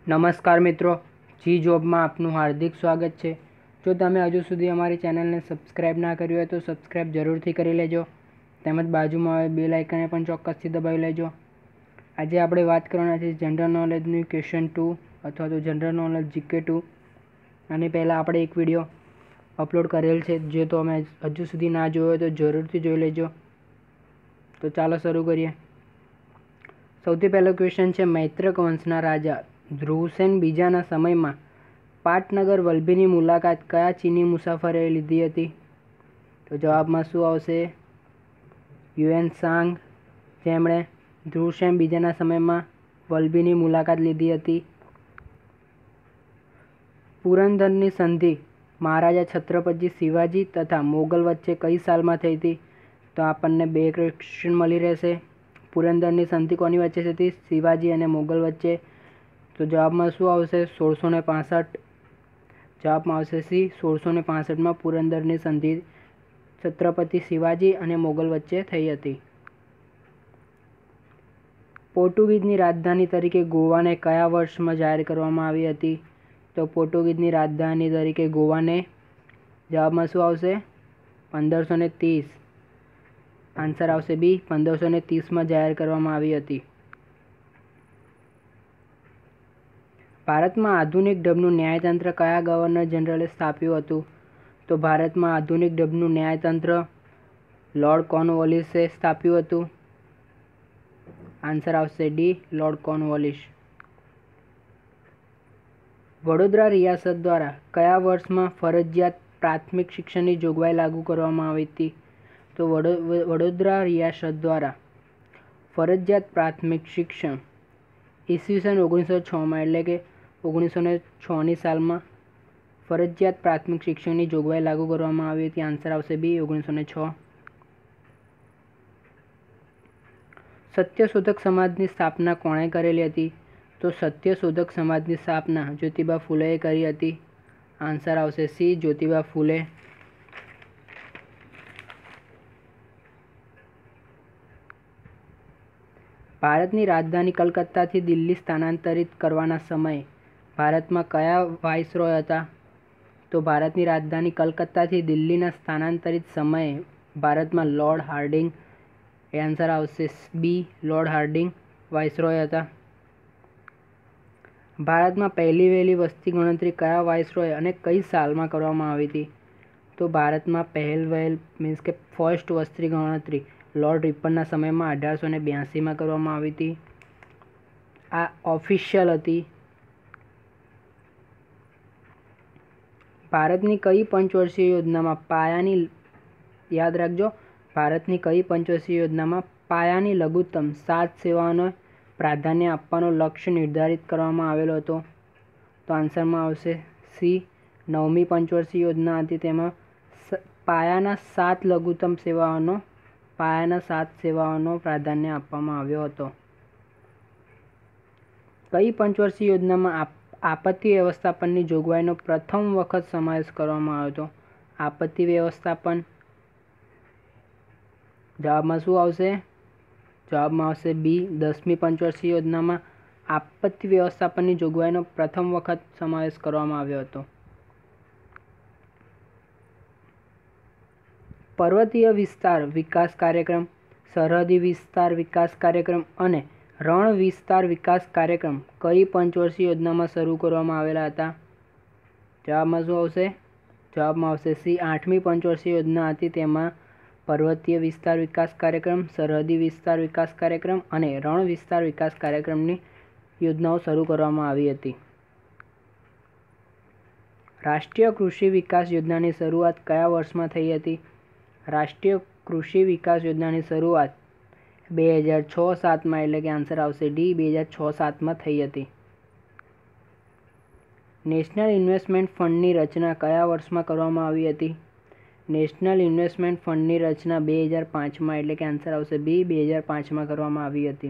નમસ્કાર મિત્રો, જી જોબમાં આપનું હાર્દિક સ્વાગત છે। જો તમે હજુ સુધી અમારી ચેનલને સબસ્ક્રાઇબ ના કરી હોય તો સબસ્ક્રાઇબ જરૂરથી કરી લેજો, તેમજ બાજુમાં આવે બેલ આઇકનને પણ ચોક્કસથી દબાવી લેજો। આજે આપણે વાત કરવાના છે જનરલ નોલેજની ક્વેશ્ચન 2 અથવા તો જનરલ નોલેજ જીકે 2। આની પહેલાં આપણે એક વિડીયો અપલોડ કરેલ છે, જે તો અમે હજુ સુધી ના જોયો હોય તો જરૂરથી જોઈ લેજો। તો ચાલો શરૂ કરીએ। સૌથી પહેલો ક્વેશ્ચન છે, મૈત્રક વંશના રાજા ધ્રુવસેન બીજાના સમયમાં પાટનગર વલભીની મુલાકાત કયા ચીની મુસાફરે લીધી હતી? તો જવાબમાં શું આવશે? યુએન સાંગ, જેમણે ધ્રુવસેન બીજાના સમયમાં વલભીની મુલાકાત લીધી હતી। પુરંદરની સંધિ મહારાજા છત્રપતિ શિવાજી તથા મોગલ વચ્ચે કઈ સાલમાં થઈ હતી? તો આપણને બે ક્વેશ્ચન મળી રહેશે। પુરંદરની સંધિ કોની વચ્ચે થઈ હતી? શિવાજી અને મોગલ વચ્ચે। તો જવાબમાં શું આવશે? 1665। જવાબમાં આવશે સી, 1665માં પુરંદરની સંધિ છત્રપતિ શિવાજી અને મોગલ વચ્ચે થઈ હતી। પોર્ટુગીઝની રાજધાની તરીકે ગોવાને કયા વર્ષમાં જાહેર કરવામાં આવી હતી? તો પોર્ટુગીઝની રાજધાની તરીકે ગોવાને જવાબમાં શું આવશે? 1530। આન્સર આવશે બી, 1530માં જાહેર કરવામાં આવી હતી। ભારતમાં આધુનિક ઢબનું ન્યાયતંત્ર કયા ગવર્નર જનરલે સ્થાપ્યું હતું? તો ભારતમાં આધુનિક ઢબનું ન્યાયતંત્ર લોર્ડ કોર્નવાલિસે સ્થાપ્યું હતું। આન્સર આવશે ડી, લોર્ડ કોર્નવાલિસ। વડોદરા રિયાસત દ્વારા કયા વર્ષમાં ફરજિયાત પ્રાથમિક શિક્ષણની જોગવાઈ લાગુ કરવામાં આવી હતી? તો વડોદરા રિયાસત દ્વારા ફરજિયાત પ્રાથમિક શિક્ષણ ઈસવીસન 1906માં એટલે કે 1906ની સાલમાં ફરજિયાત પ્રાથમિક શિક્ષણની જોગવાઈ લાગુ કરવામાં આવી હતી। આન્સર આવશે બી, 1906। સત્યશોધક સમાજની સ્થાપના કોણે કરેલી હતી? તો સત્યશોધક સમાજની સ્થાપના જ્યોતિબા ફૂલેએ કરી હતી। આન્સર આવશે સી, જ્યોતિબા ફૂલે। ભારતની રાજધાની કલકત્તાથી દિલ્હી સ્થાનાંતરિત કરવાના સમયે ભારતમાં કયા વાઇસરોય હતા? તો ભારતની રાજધાની કલકત્તાથી દિલ્હીના સ્થાનાંતરિત સમયે ભારતમાં લોર્ડ હાર્ડિંગ, આન્સર આવશે બી, લોર્ડ હાર્ડિંગ વાઇસરોય હતા। ભારતમાં પહેલી વહેલી વસ્તી ગણતરી કયા વાઇસરોય અને કઈ સાલમાં કરવામાં આવી હતી? તો ભારતમાં પહેલ મીન્સ કે ફર્સ્ટ વસ્તી ગણતરી લોર્ડ રિપનના સમયમાં 1882માં કરવામાં આવી હતી। આ ઓફિશિયલ હતી। ભારતની કઈ પંચવર્ષીય યોજનામાં પાયાની યાદ રાખજો, ભારતની કઈ પંચવર્ષીય યોજનામાં પાયાની લઘુત્તમ 7 સેવાઓને પ્રાધાન્ય આપવાનો લક્ષ્ય નિર્ધારિત કરવામાં આવેલો હતો? તો આન્સરમાં આવશે સી, 9મી પંચવર્ષીય યોજના હતી। તેમાં પાયાના 7 લઘુત્તમ સેવાઓનો પ્રાધાન્ય આપવામાં આવ્યો હતો। કઈ પંચવર્ષીય યોજનામાં આપત્તિ વ્યવસ્થાપનની જોગવાઈનો પ્રથમ વખત સમાવેશ કરવામાં આવ્યો હતો? આપત્તિ વ્યવસ્થાપન, જવાબમાં શું આવશે? જવાબમાં આવશે બી, 10મી પંચવર્ષીય યોજનામાં આપત્તિ વ્યવસ્થાપનની જોગવાઈનો પ્રથમ વખત સમાવેશ કરવામાં આવ્યો હતો। પર્વતીય વિસ્તાર વિકાસ કાર્યક્રમ, સરહદી વિસ્તાર વિકાસ કાર્યક્રમ અને રણ વિસ્તાર વિકાસ કાર્યક્રમ કઈ પંચવર્ષીય યોજનામાં શરૂ કરવામાં આવેલા હતા? જવાબમાં શું આવશે? જવાબમાં આવશે સી, 8મી પંચવર્ષીય યોજના હતી। તેમાં પર્વતીય વિસ્તાર વિકાસ કાર્યક્રમ, સરહદી વિસ્તાર વિકાસ કાર્યક્રમ અને રણ વિસ્તાર વિકાસ કાર્યક્રમની યોજનાઓ શરૂ કરવામાં આવી હતી। રાષ્ટ્રીય કૃષિ વિકાસ યોજનાની શરૂઆત કયા વર્ષમાં થઈ હતી? રાષ્ટ્રીય કૃષિ વિકાસ યોજનાની શરૂઆત 2006-07માં એટલે કે આન્સર આવશે ડી, 2006-07માં થઈ હતી। નેશનલ ઇન્વેસ્ટમેન્ટ ફંડની રચના કયા વર્ષમાં કરવામાં આવી હતી? નેશનલ ઇન્વેસ્ટમેન્ટ ફંડની રચના 2005માં એટલે કે આન્સર આવશે બી, 2005માં કરવામાં આવી હતી।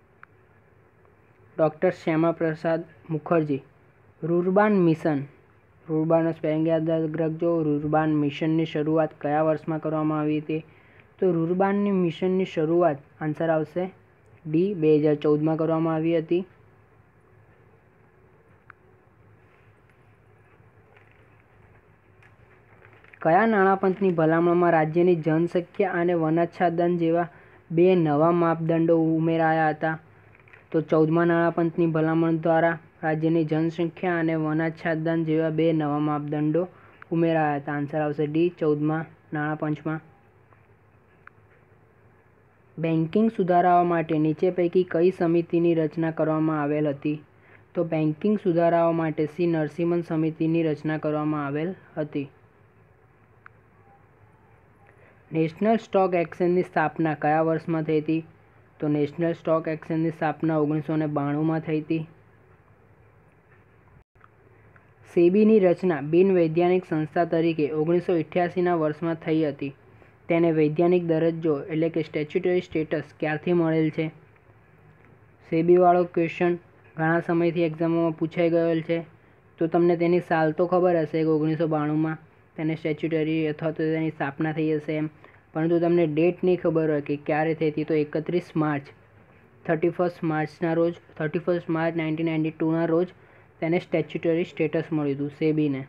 Doctor Shyamaprasad Mukherjee rurban mission, રૂરબાનનો સ્પેલિંગ યાદ રાખજો, રૂરબાન મિશનની શરૂઆત કયા વર્ષમાં કરવામાં આવી હતી? તો રૂરબાનની મિશનની શરૂઆત આન્સર આવશે ડી, 2014માં કરવામાં આવી હતી। કયા નાણાપંચની ભલામણમાં રાજ્યની જનસંખ્યા અને વનાચ્છાદન જેવા 2 નવા માપદંડો ઉમેરાયા હતા? તો 14મા નાણાપંચની ભલામણ દ્વારા રાજ્યની જનસંખ્યા અને વનાચ્છાદન જેવા 2 નવા માપદંડો ઉમેરાયા હતા. આન્સર આવશે ડી, 14મા નાણાપંચમાં. બેન્કિંગ સુધારાઓ માટે નીચે પૈકી કઈ સમિતિની રચના કરવામાં આવેલ હતી? તો બેન્કિંગ સુધારાઓ માટે સી નરસિમ્હન સમિતિની રચના કરવામાં આવેલ હતી. નેશનલ સ્ટોક એક્સચેન્જની સ્થાપના કયા વર્ષમાં થઈ હતી? તો નેશનલ સ્ટોક એક્સચેન્જની સ્થાપના 1992માં થઈ હતી. સેબીની રચના બિન વૈધાનિક સંસ્થા તરીકે 1988ના વર્ષમાં થઈ હતી. તેને વૈધાનિક દરજ્જો એટલે કે સ્ટેચ્યુટરી સ્ટેટસ ક્યારથી મળેલ છે? સેબીવાળો ક્વેશ્ચન ઘણા સમયથી એક્ઝામોમાં પૂછાઈ ગયેલ છે. તો તમને તેની સાલ તો ખબર હશે કે 1992માં તેને સ્ટેચ્યુટરી અથવા તો તેની સ્થાપના થઈ હશે એમ, પરંતુ તમને ડેટ નહીં ખબર હોય કે ક્યારે થઈ હતી. તો 31 માર્ચ 31 માર્ચના રોજ 31 માર્ચ 1992ના રોજ તેને સ્ટેચ્યુટરી સ્ટેટસ મળ્યું હતું સેબીને.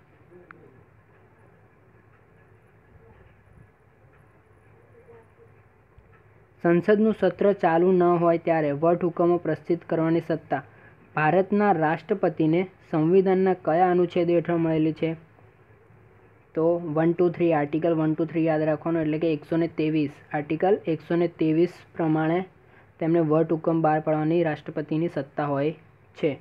સંસદનું સત્ર ચાલુ ન હોય ત્યારે વટહુકમો પ્રસિદ્ધ કરવાની સત્તા ભારતના રાષ્ટ્રપતિને સંવિધાનના કયા અનુચ્છેદ હેઠળ મળેલી છે? તો 123 આર્ટિકલ 123 યાદ રાખવાનું, એટલે કે 123 આર્ટિકલ 123 પ્રમાણે તેમને વટહુકમ બહાર પાડવાની રાષ્ટ્રપતિની સત્તા હોય છે.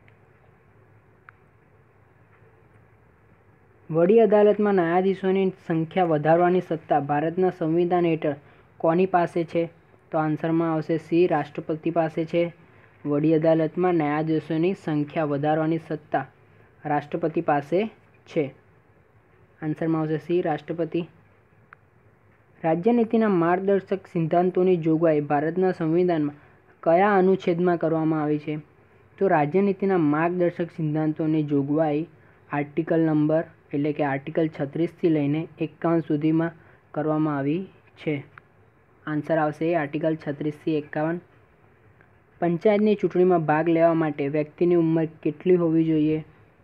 વડી અદાલતમાં ન્યાયાધીશોની સંખ્યા વધારવાની સત્તા ભારતના સંવિધાન હેઠળ કોની પાસે છે? તો આન્સરમાં આવશે સી, રાષ્ટ્રપતિ પાસે છે. વડી અદાલતમાં ન્યાયાધીશોની સંખ્યા વધારવાની સત્તા રાષ્ટ્રપતિ પાસે છે. આન્સરમાં આવશે સી, રાષ્ટ્રપતિ. રાજ્યનીતિના માર્ગદર્શક સિદ્ધાંતોની જોગવાઈ ભારતના સંવિધાનમાં કયા અનુચ્છેદમાં કરવામાં આવી છે? તો રાજ્યનીતિના માર્ગદર્શક સિદ્ધાંતોની જોગવાઈ આર્ટિકલ નંબર એટલે કે આર્ટિકલ 36થી લઈને 51 સુધીમાં કરવામાં આવી છે. આન્સર આવશે આર્ટિકલ 36થી 51. પંચાયતની ચૂંટણીમાં ભાગ લેવા માટે વ્યક્તિની ઉંમર કેટલી હોવી જોઈએ?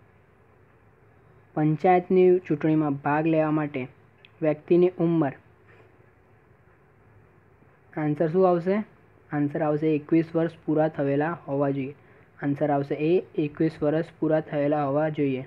પંચાયતની ચૂંટણીમાં ભાગ લેવા માટે વ્યક્તિની ઉંમર, આન્સર શું આવશે? આન્સર આવશે 21 વર્ષ પૂરા થયેલા હોવા જોઈએ. આન્સર આવશે એ, 21 વર્ષ પૂરા થયેલા હોવા જોઈએ.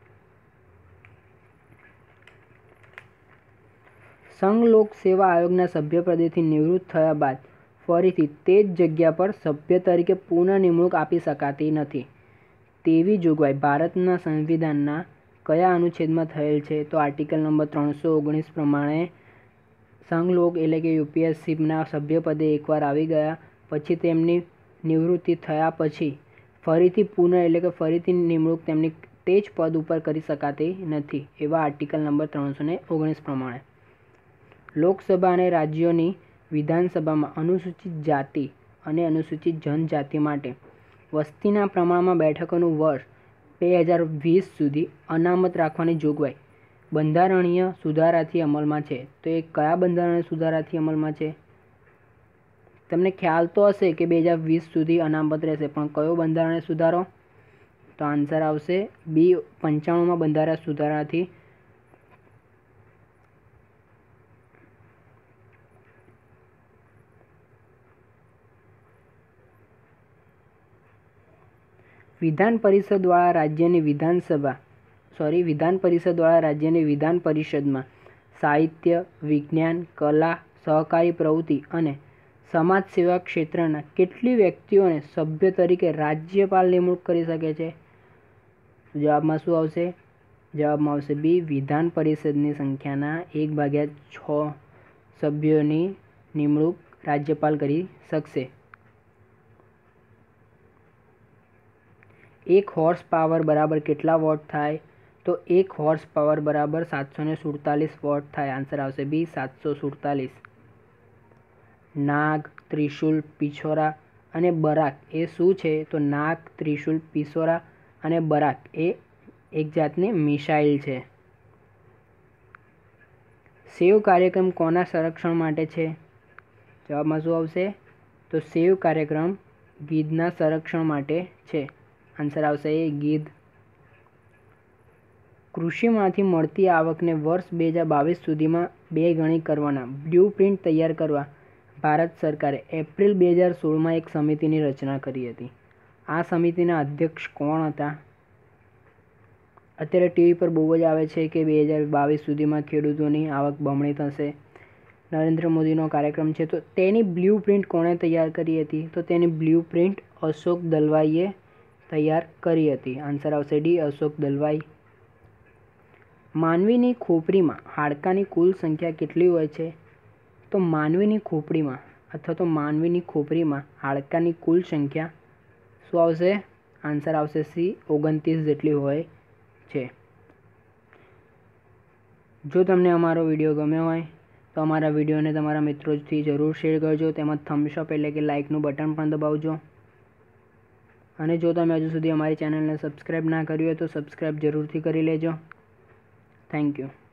સંઘ લોક સેવા આયોગના સભ્યપદેથી નિવૃત્ત થયા બાદ ફરીથી તે જ જગ્યા પર સભ્ય તરીકે પુનઃ નિમણૂક આપી શકાતી નથી તેવી જોગવાઈ ભારતના સંવિધાનના કયા અનુચ્છેદમાં થયેલ છે? તો આર્ટિકલ નંબર 319 પ્રમાણે સંઘ લોક એટલે કે યુપીએસસીના સભ્યપદે એકવાર આવી ગયા પછી તેમની નિવૃત્તિ થયા પછી ફરીથી પુનઃ એટલે કે ફરીથી નિમણૂક તેમની તે જ પદ ઉપર કરી શકાતી નથી એવા આર્ટિકલ નંબર 319 પ્રમાણે. લોકસભા અને રાજ્યોની વિધાનસભામાં અનુસૂચિત જાતિ અને અનુસૂચિત જનજાતિ માટે વસ્તીના પ્રમાણમાં બેઠકોનું વર્ષ 2020 સુધી અનામત રાખવાની જોગવાઈ બંધારણીય સુધારાથી અમલમાં છે. તો એ કયા બંધારણીય સુધારાથી અમલમાં છે? તમને ખ્યાલ તો હશે કે 2020 સુધી અનામત રહેશે, પણ કયો બંધારણીય સુધારો? તો આન્સર આવશે બી, 95માં બંધારણ સુધારાથી વિધાન પરિષદ દ્વારા રાજ્યની વિધાન પરિષદમાં સાહિત્ય, વિજ્ઞાન, કલા, સહકારી પ્રવૃત્તિ અને સમાજ સેવા ક્ષેત્રના કેટલી વ્યક્તિઓને સભ્ય તરીકે રાજ્યપાલ નિમણૂક કરી શકે છે? જવાબમાં શું આવશે? જવાબમાં આવશે બી, વિધાન પરિષદની સંખ્યાના 1/6 સભ્યોની નિમણૂક રાજ્યપાલ કરી શકશે. 1 હોર્સ પાવર બરાબર કેટલા વોટ થાય? તો 1 હોર્સ પાવર બરાબર 747 વોટ થાય. આન્સર આવશે બી, 747. નાગ, ત્રિશુલ, પિછોરા અને બરાક એ શું છે? તો નાગ, ત્રિશુલ, પિછોરા અને બરાક એ એક જાતની મિસાઇલ છે. સેવ કાર્યક્રમ કોના સંરક્ષણ માટે છે? જવાબમાં શું આવશે? તો સેવ કાર્યક્રમ ગીધના સંરક્ષણ માટે છે. આન્સર આવશે એ, ગીધ. કૃષિમાંથી મળતી આવકને વર્ષ 2022 સુધીમાં 2 ગણી કરવાના બ્લુ પ્રિન્ટ તૈયાર કરવા ભારત સરકારે એપ્રિલ 2016માં એક સમિતિની રચના કરી હતી. આ સમિતિના અધ્યક્ષ કોણ હતા? અત્યારે ટીવી પર બહુ જ આવે છે કે 2022 સુધીમાં ખેડૂતોની આવક બમણી થશે. નરેન્દ્ર મોદીનો કાર્યક્રમ છે. તો તેની બ્લુ પ્રિન્ટ કોણે તૈયાર કરી હતી? તો તેની બ્લુ પ્રિન્ટ અશોક દલવાઈએ તૈયાર કરી હતી. આન્સર આવશે ડી, અશોક દલવાઈ. માનવીની ખોપરીમાં હાડકાની કુલ સંખ્યા કેટલી હોય છે? તો માનવીની ખોપરીમાં અથવા તો માનવીની ખોપરીમાં હાડકાની કુલ સંખ્યા શું આવશે? આન્સર આવશે સી, 29 જેટલી હોય છે. જો તમને અમારો વિડીયો ગમ્યો હોય તો અમારા વિડીયોને તમારા મિત્રોથી જરૂર શેર કરજો. તેમજ થમ્સ અપ એટલે કે લાઇકનું બટન પણ દબાવજો. અને જો તમે હજુ સુધી અમારી ચેનલને સબસ્ક્રાઈબ ના કરી હોય તો સબસ્ક્રાઈબ જરૂરથી કરી લેજો. Thank you.